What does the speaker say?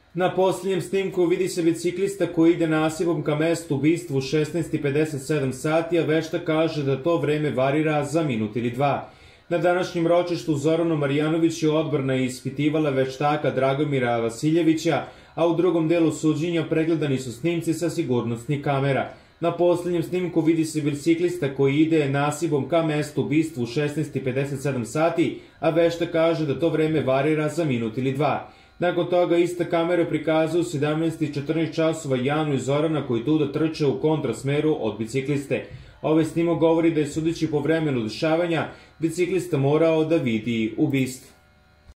Na posljednjem snimku vidi se biciklista koji ide nasipom ka mestu ubistva u 16:57 sati, a veštak kaže da to vreme varira za minut ili dva. Na današnjem ročištu Zoranu Marjanović je odbrana ispitivala veštaka Dragomira Vasiljevića, a u drugom delu suđenja pregledani su snimci sa sigurnosnih kamera. Na posljednjem snimku vidi se biciklista koji ide nasipom ka mestu ubistva u 16:57 sati, a veštak kaže da to vreme varira za minut ili dva. Nakon toga ista kamera prikazuje u 17:14 časova Janu i Zorana koji tuda trče u kontrasmeru od bicikliste. Ovaj snimak govori da je, sudeći po vremenu dešavanja, biciklista morao da vidi ubistvo.